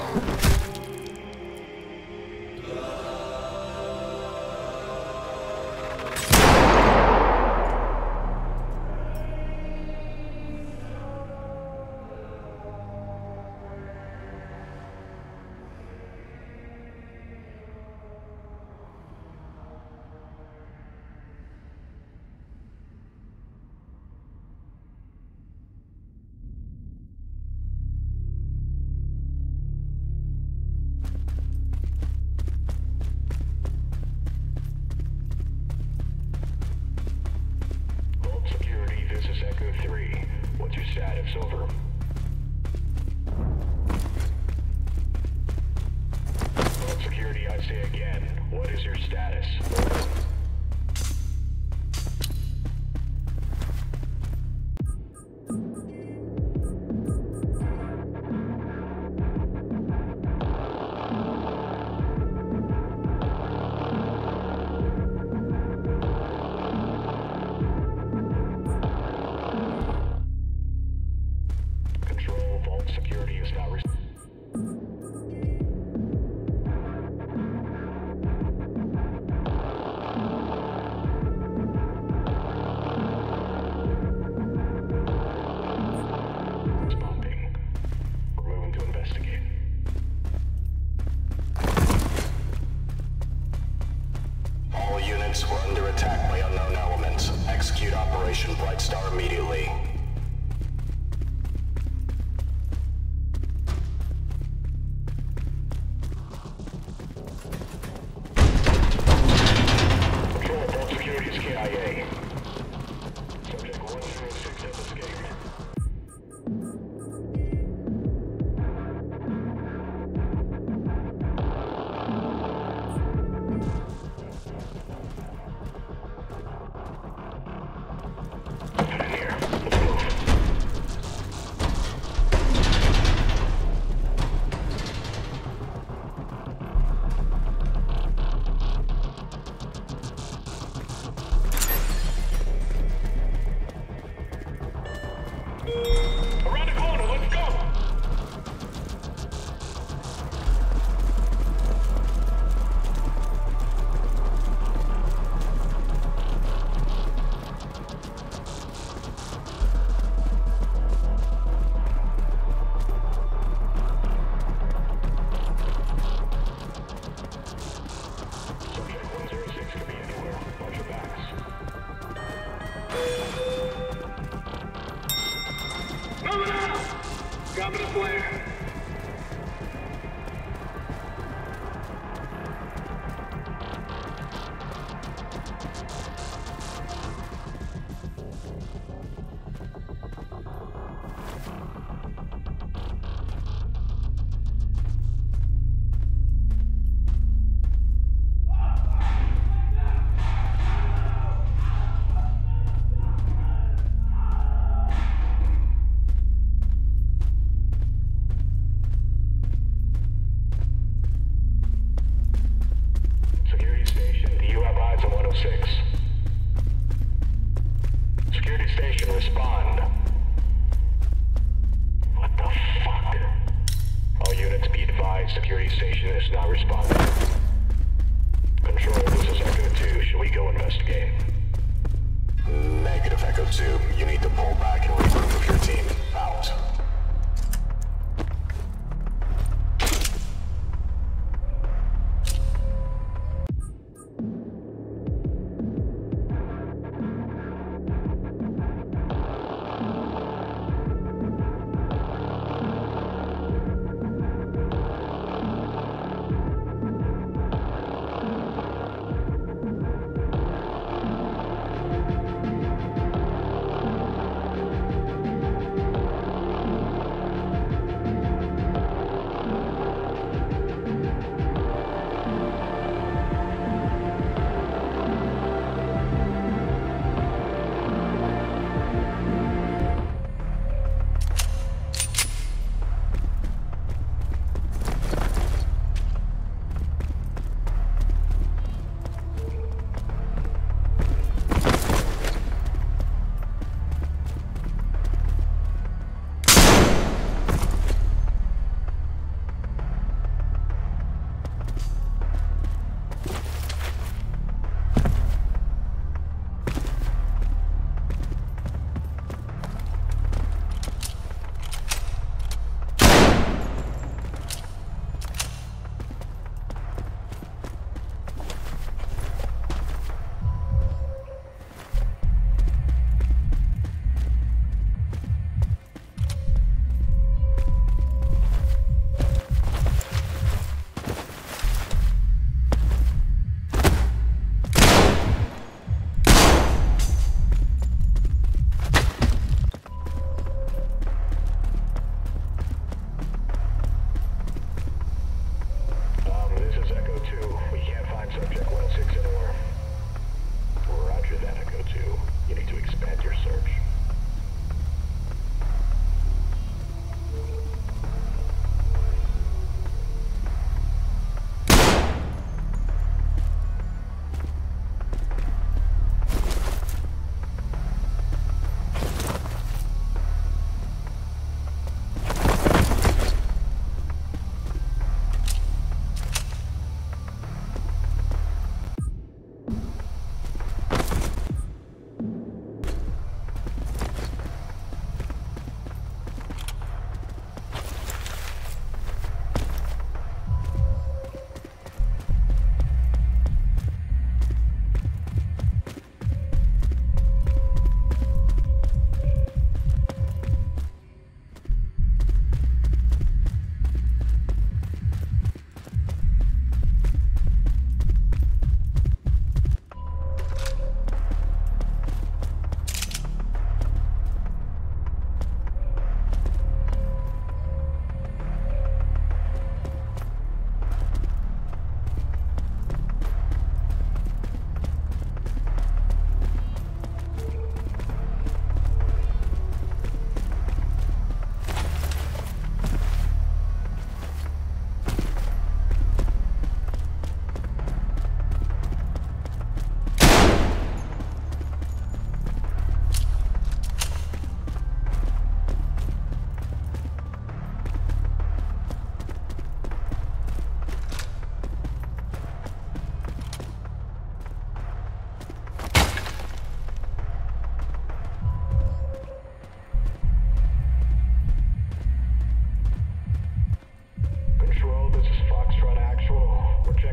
Status over. Vault security, I say again. What is your status? Over. Security is not responding. We're moving to investigate. All units were under attack by unknown elements. Execute Operation Bright Star immediately. Dropping a flare. Security station, respond. What the fuck? All units be advised, security station is not responding. Control, this is Echo 2. Should we go investigate? Negative, Echo 2. You need to pull back and regroup with your team. Out.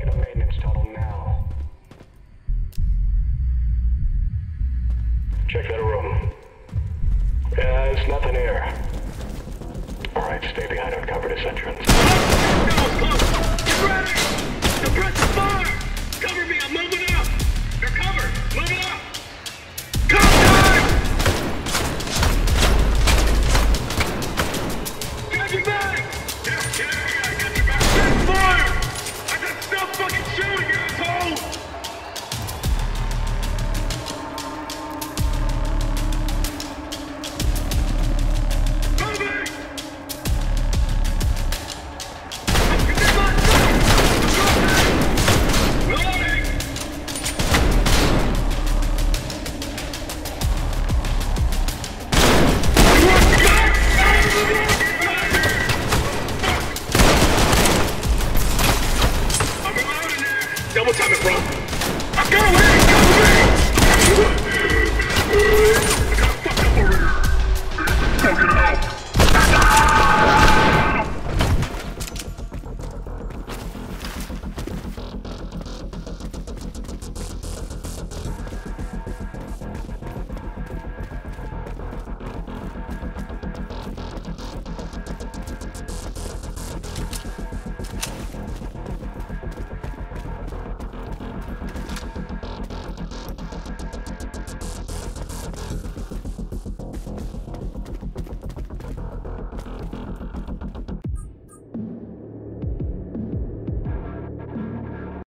into the maintenance tunnel now. Check that room. There's nothing here. Alright, stay behind and cover this entrance. Get ready! Suppressive fire! Cover me, I'm moving up! You're covered! Moving up! Contact! Got your back! Yeah, I got your back! Set fire! I got stuff fucking shooting, asshole! Double time it, bro.